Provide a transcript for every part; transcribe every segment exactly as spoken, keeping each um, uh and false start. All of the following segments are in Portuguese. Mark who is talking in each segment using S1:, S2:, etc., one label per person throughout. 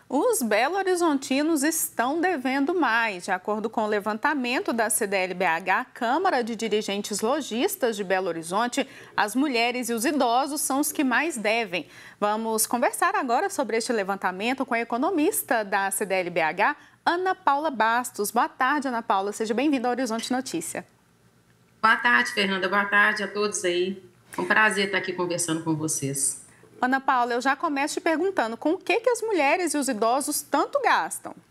S1: Os belo-horizontinos estão devendo mais. De acordo com o levantamento da C D L B H, Câmara de Dirigentes Lojistas de Belo Horizonte, as mulheres e os idosos são os que mais devem. Vamos conversar agora sobre este levantamento com a economista da C D L B H, Ana Paula Bastos. Boa tarde, Ana Paula. Seja bem-vinda ao Horizonte Notícia.
S2: Boa tarde, Fernanda. Boa tarde a todos aí. É um prazer estar aqui conversando com vocês.
S1: Ana Paula, eu já começo te perguntando com o que, que as mulheres e os idosos tanto gastam? O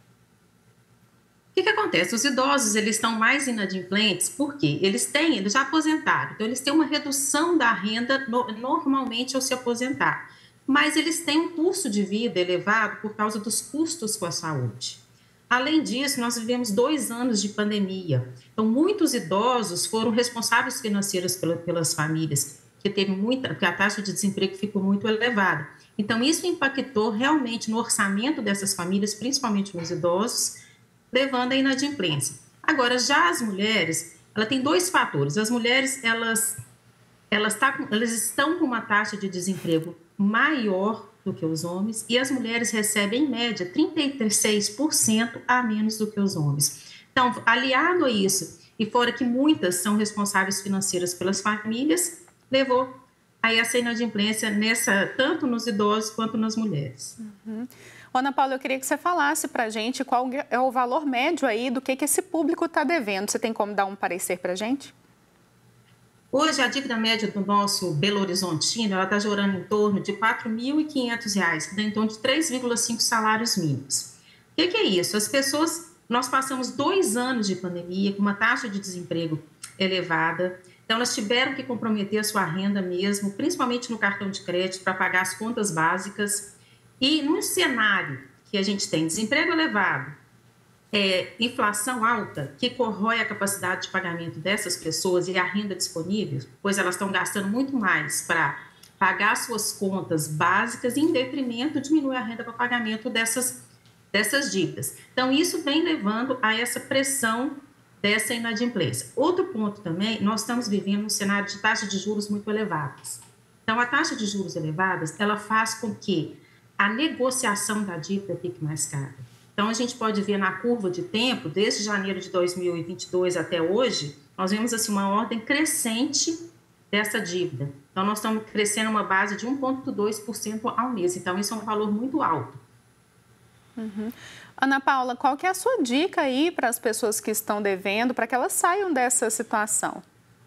S2: que, que acontece? Os idosos eles estão mais inadimplentes porque eles têm, eles já aposentaram, então eles têm uma redução da renda no, normalmente ao se aposentar, mas eles têm um custo de vida elevado por causa dos custos com a saúde. Além disso, nós vivemos dois anos de pandemia, então muitos idosos foram responsáveis financeiros pela, pelas famílias, que teve muita, porque a taxa de desemprego ficou muito elevada. Então, isso impactou realmente no orçamento dessas famílias, principalmente nos idosos, levando à inadimplência. Agora, já as mulheres, ela tem dois fatores. As mulheres, elas, elas, tá, elas estão com uma taxa de desemprego maior do que os homens e as mulheres recebem, em média, trinta e seis por cento a menos do que os homens. Então, aliado a isso, e fora que muitas são responsáveis financeiras pelas famílias, levou a essa inadimplência nessa, tanto nos idosos quanto nas mulheres.
S1: Uhum. Ana Paula, eu queria que você falasse para a gente qual é o valor médio aí do que, que esse público está devendo. Você tem como dar um parecer para a gente?
S2: Hoje, a dívida média do nosso Belo Horizontino, ela está girando em torno de quatro mil e quinhentos reais, que dá em torno de três vírgula cinco salários mínimos. O que, que é isso? As pessoas, nós passamos dois anos de pandemia com uma taxa de desemprego elevada. Então, elas tiveram que comprometer a sua renda mesmo, principalmente no cartão de crédito, para pagar as contas básicas. E num cenário que a gente tem desemprego elevado, é, inflação alta, que corrói a capacidade de pagamento dessas pessoas e a renda disponível, pois elas estão gastando muito mais para pagar suas contas básicas e, em detrimento, diminuir a renda para pagamento dessas, dessas dívidas. Então, isso vem levando a essa pressão dessa inadimplência. Outro ponto também, nós estamos vivendo um cenário de taxa de juros muito elevadas. Então, a taxa de juros elevadas, ela faz com que a negociação da dívida fique mais cara. Então, a gente pode ver na curva de tempo, desde janeiro de dois mil e vinte e dois até hoje, nós vemos assim, uma ordem crescente dessa dívida. Então, nós estamos crescendo uma base de um vírgula dois por cento ao mês. Então, isso é um valor muito alto.
S1: Uhum. Ana Paula, qual que é a sua dica aí para as pessoas que estão devendo, para que elas saiam dessa situação?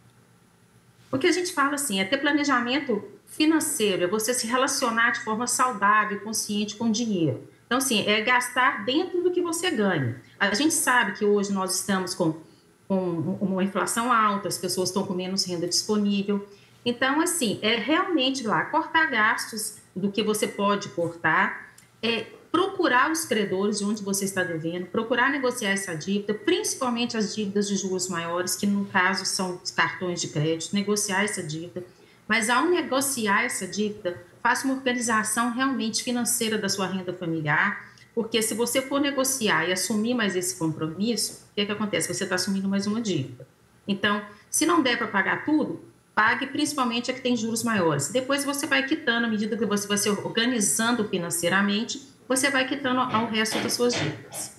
S2: O que a gente fala assim, é ter planejamento financeiro, é você se relacionar de forma saudável, consciente com o dinheiro. Então, assim, é gastar dentro do que você ganha. A gente sabe que hoje nós estamos com, com uma inflação alta, as pessoas estão com menos renda disponível. Então, assim, é realmente lá cortar gastos do que você pode cortar, é procurar os credores de onde você está devendo, procurar negociar essa dívida, principalmente as dívidas de juros maiores, que no caso são os cartões de crédito, negociar essa dívida. Mas ao negociar essa dívida, faça uma organização realmente financeira da sua renda familiar, porque se você for negociar e assumir mais esse compromisso, o que, que acontece? Você está assumindo mais uma dívida. Então, se não der para pagar tudo, pague principalmente a que tem juros maiores. Depois você vai quitando, à medida que você vai se organizando financeiramente, você vai quitando ao resto das suas dívidas.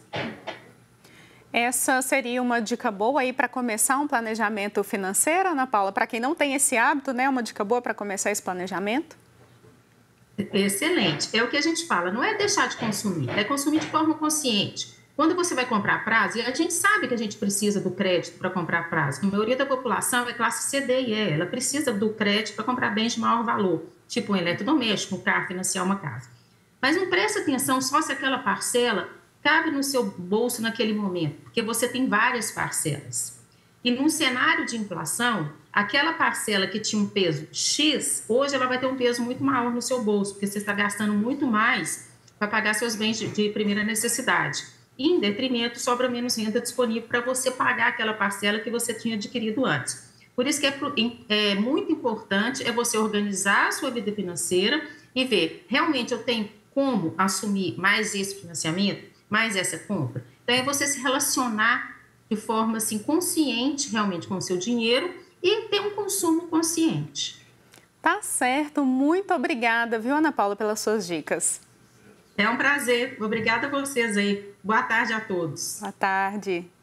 S1: Essa seria uma dica boa aí para começar um planejamento financeiro, Ana Paula? Para quem não tem esse hábito, né? Uma dica boa para começar esse planejamento?
S2: Excelente. É o que a gente fala, não é deixar de consumir, é consumir de forma consciente. Quando você vai comprar prazo, e a gente sabe que a gente precisa do crédito para comprar prazo, a maioria da população é classe C, D e E, ela precisa do crédito para comprar bens de maior valor, tipo um eletrodoméstico, um carro, financiar uma casa. Mas não presta atenção só se aquela parcela cabe no seu bolso naquele momento, porque você tem várias parcelas. E num cenário de inflação, aquela parcela que tinha um peso X, hoje ela vai ter um peso muito maior no seu bolso, porque você está gastando muito mais para pagar seus bens de, de primeira necessidade. E, em detrimento, sobra menos renda disponível para você pagar aquela parcela que você tinha adquirido antes. Por isso que é, é muito importante é você organizar a sua vida financeira e ver, realmente eu tenho como assumir mais esse financiamento, mais essa compra. Então, é você se relacionar de forma assim, consciente realmente com o seu dinheiro e ter um consumo consciente.
S1: Tá certo, muito obrigada, viu, Ana Paula, pelas suas dicas.
S2: É um prazer. Obrigada a vocês aí. Boa tarde a todos.
S1: Boa tarde.